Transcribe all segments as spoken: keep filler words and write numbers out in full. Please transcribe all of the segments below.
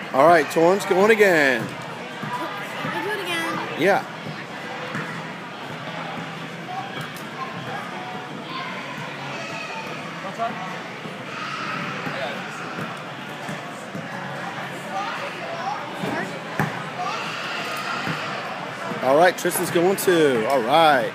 All right, Torrance, going again. We'll do it again. Yeah. All right, Tristan's going too. All right.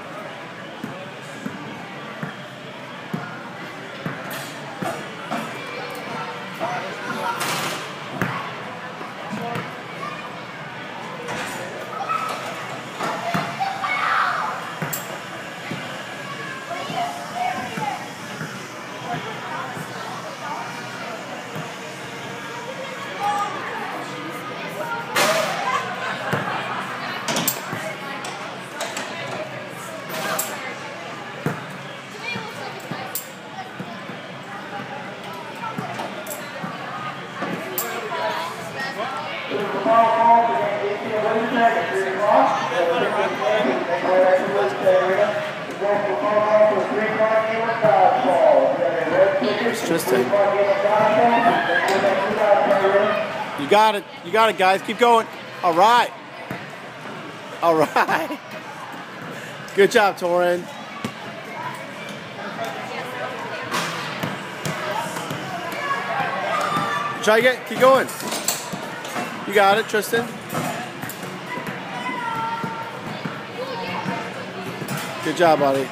It's Tristan. You got it. You got it, guys. Keep going. All right. All right. Good job, Torin. Try again. Keep going. You got it, Tristan. Good job, buddy.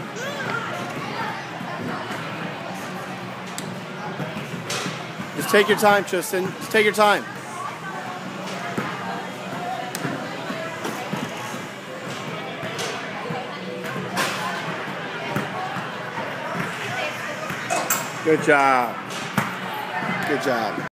Just take your time, Tristan. Just take your time. Good job. Good job.